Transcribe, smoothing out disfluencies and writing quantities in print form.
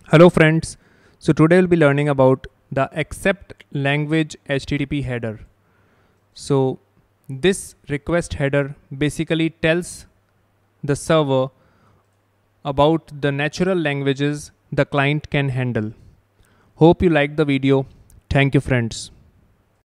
Hello friends, so today we'll be learning about the accept language HTTP header. So this request header basically tells the server about the natural languages the client can handle. Hope you liked the video. Thank you friends.